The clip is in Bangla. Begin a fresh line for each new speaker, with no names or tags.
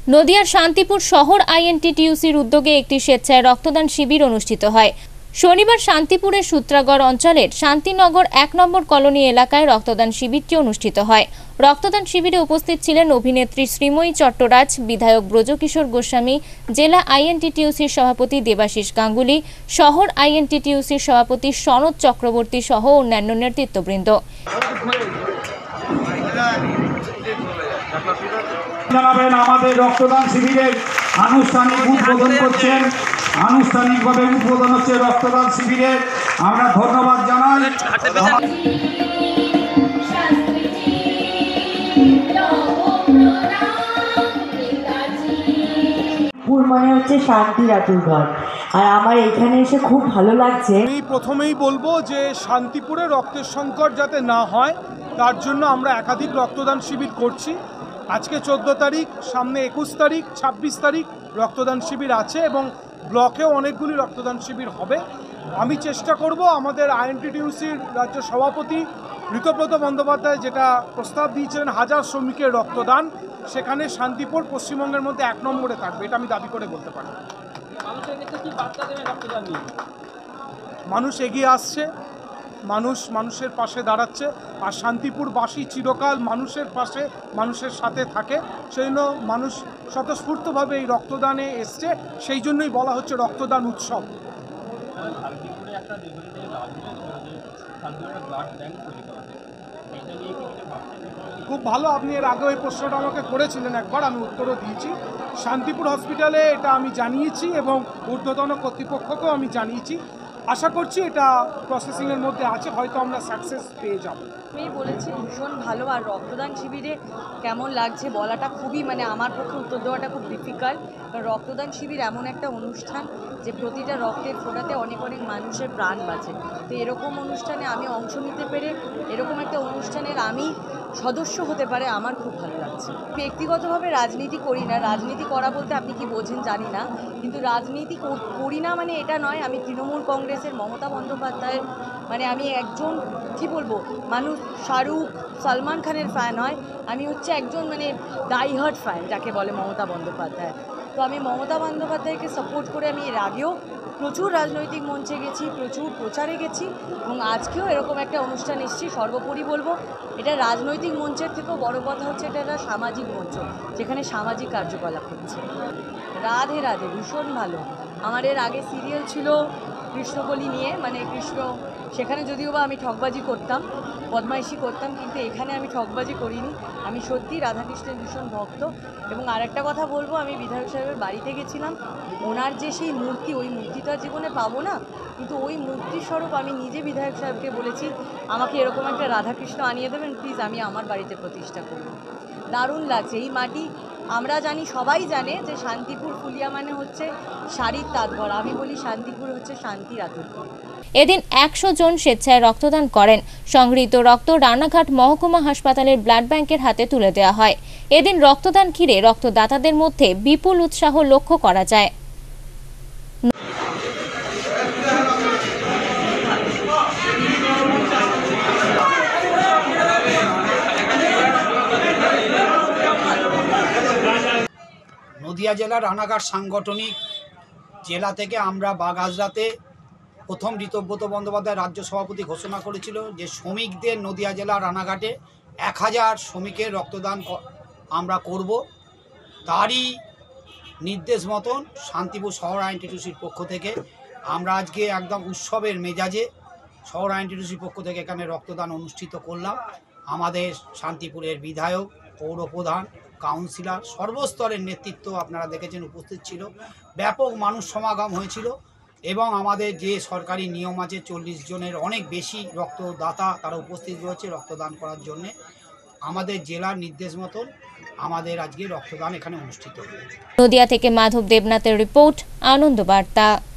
নদিয়ার শান্তিপুর শহর আইএনটিটিইউসির উদ্যোগে একটি স্বেচ্ছায় রক্তদান শিবির অনুষ্ঠিত হয়। শনিবার শান্তিপুরের সূত্রাগড় অঞ্চলের শান্তিনগর ১ নম্বর কলোনি এলাকায় রক্তদান শিবিরটি অনুষ্ঠিত হয়। রক্তদান শিবিরে উপস্থিত ছিলেন অভিনেত্রী শ্রীময়ী চট্টরাজ, বিধায়ক ব্রজকিশোর গোস্বামী, জেলা আইএনটিটিইউসির সভাপতি দেবাশিস গাঙ্গুলি, শহর আইএনটিটিইউসির সভাপতি সনদ চক্রবর্তী সহ অন্যান্য নেতৃত্ববৃন্দ।
জানাবেন আমাদের রক্তদান শিবিরের আনুষ্ঠানিক উদ্বোধন করছেন। আনুষ্ঠানিকভাবে উদ্বোধন হচ্ছে রক্তদান শিবিরের। আমরা ধন্যবাদ জানাই।
মানে হচ্ছে শান্তির আতুর ঘর, আর আমার এখানে এসে খুব ভালো লাগছে।
আমি প্রথমেই বলবো যে শান্তিপুরে রক্তের সংকট যাতে না হয় তার জন্য আমরা একাধিক রক্তদান শিবির করছি। আজকে 14 তারিখ, সামনে 21 তারিখ, 26 তারিখ রক্তদান শিবির আছে এবং ব্লকেও অনেকগুলি রক্তদান শিবির হবে। আমি চেষ্টা করব আমাদের আইএনটিটিইউসির রাজ্য সভাপতি ঋতব্রত বন্দ্যোপাধ্যায় যেটা প্রস্তাব দিয়েছিলেন 1000 শ্রমিকের রক্তদান, সেখানে শান্তিপুর পশ্চিমবঙ্গের মধ্যে 1 নম্বরে থাকবে, এটা আমি দাবি করে বলতে পারি। মানুষ এগিয়ে আসছে, মানুষের পাশে দাঁড়াচ্ছে, আর শান্তিপুরবাসী চিরকাল মানুষের পাশে, মানুষের সাথে থাকে। সেই জন্য মানুষ স্বতঃস্ফূর্তভাবে এই রক্তদানে এসছে, সেই জন্যই বলা হচ্ছে রক্তদান উৎসব। খুব ভালো, আপনি এর আগে ওই প্রশ্নটা আমাকে করেছিলেন একবার, আমি উত্তরও দিয়েছি। শান্তিপুর হসপিটালে এটা আমি জানিয়েছি এবং ঊর্ধ্বতন কর্তৃপক্ষকেও আমি জানিয়েছি। আশা করছি এটা প্রসেসিংয়ের মধ্যে আছে, হয়তো আমরা সাকসেস পেয়ে যাব।
আমি বলেছি ভীষণ ভালো। আর রক্তদান শিবিরে কেমন লাগছে বলাটা খুবই আমার পক্ষে উত্তর দেওয়াটা খুব ডিফিকাল্ট, কারণ রক্তদান শিবির এমন একটা অনুষ্ঠান যে প্রতিটা রক্তের ফোঁটাতে অনেক অনেক মানুষের প্রাণ বাঁচে। তো এরকম অনুষ্ঠানে আমি অংশ নিতে পেরে, এরকম একটা অনুষ্ঠানের আমি সদস্য হতে পারে আমার খুব ভালো লাগছে। ব্যক্তিগতভাবে রাজনীতি করি না, রাজনীতি করা বলতে আপনি কি বোঝেন জানি না, কিন্তু রাজনীতি করি না মানে এটা নয় আমি তৃণমূল কংগ্রেসের মমতা বন্দ্যোপাধ্যায়ের আমি একজন কি বলবো মানুষ শাহরুখ সলমান খানের ফ্যান হয়, আমি হচ্ছে একজন ডাইহার্ড ফ্যান যাকে বলে মমতা বন্দ্যোপাধ্যায়। তো আমি মমতা বন্দ্যোপাধ্যায়কে সাপোর্ট করে আমি এর আগেও প্রচুর রাজনৈতিক মঞ্চে গেছি, প্রচুর প্রচারে গেছি এবং আজকেও এরকম একটা অনুষ্ঠান এসেছি। সর্বোপরি বলবো এটা রাজনৈতিক মঞ্চের থেকেও বড় কথা হচ্ছে এটা একটা সামাজিক মঞ্চ, যেখানে সামাজিক কার্যকলাপ হচ্ছে। রাধে রাধে, ভীষণ ভালো। আমার এর আগে সিরিয়াল ছিল কৃষ্ণকলি নিয়ে, কৃষ্ণ, সেখানে যদিও বা আমি ঠকবাজি করতাম, বদমাইশি করতাম, কিন্তু এখানে আমি ঠকবাজি করিনি। আমি সত্যি রাধাকৃষ্ণের ভীষণ ভক্ত। এবং আরেকটা কথা বলবো, আমি বিধায়ক সাহেবের বাড়িতে গেছিলাম, ওনার যে সেই মূর্তি, ওই মূর্তি তো আর জীবনে পাবো না, কিন্তু ওই মূর্তির স্বরূপ আমি নিজে বিধায়ক সাহেবকে বলেছি আমাকে এরকম একটা রাধাকৃষ্ণ আনিয়ে দেবেন প্লিজ, আমি আমার বাড়িতে প্রতিষ্ঠা করব। দারুণ লাগছে। এই মাটি আমরা জানি, সবাই জানে যে শান্তিপুর ফুলিয়া হচ্ছে শাড়ির তাঁতঘর, আমি বলি শান্তিপুর হচ্ছে শান্তির আতুরঘর।
এদিন 100 জন স্বেচ্ছায় রক্তদান করেন। সংগৃহীত রক্ত রানাঘাট মহকুমা হাসপাতালের ব্লাড ব্যাংকের হাতে তুলে দেওয়া হয়। এদিন রক্তদান ঘিরে রক্তদাতাদের মধ্যে বিপুল উৎসাহ লক্ষ্য করা যায়।
নদিয়া জেলার রানাঘাট সাংগঠনিক জেলা থেকে আমরা বাগহাজরাতে প্রথম ঋতব্রত বন্দ্যোপাধ্যায় রাজ্য সভাপতি ঘোষণা করেছিল যে শ্রমিকদের নদিয়া জেলা রানাঘাটে 1000 শ্রমিকের রক্তদান আমরা করব। তারই নির্দেশ মতন শান্তিপুর শহর আইএনটিটিইউসির পক্ষ থেকে আমরা আজকে একদম উৎসবের মেজাজে শহর আইএনটিটিইউসির পক্ষ থেকে এখানে রক্তদান অনুষ্ঠিত করলাম। আমাদের শান্তিপুরের বিধায়ক, পৌরপ্রধান, কাউন্সিলর, সর্বস্তরের নেতৃত্ব আপনারা দেখেছেন উপস্থিত ছিল। ব্যাপক মানুষ সমাগম হয়েছিল এবং আমাদের যে সরকারি নিয়ম আছে 40 জনের অনেক বেশি রক্তদাতা তারা উপস্থিত রয়েছে রক্তদান করার জন্যে। আমাদের জেলার নির্দেশ মতন আমাদের আজকে রক্তদান এখানে অনুষ্ঠিত হয়েছে।
নদিয়া থেকে মাধব দেবনাথের রিপোর্ট, আনন্দ বার্তা।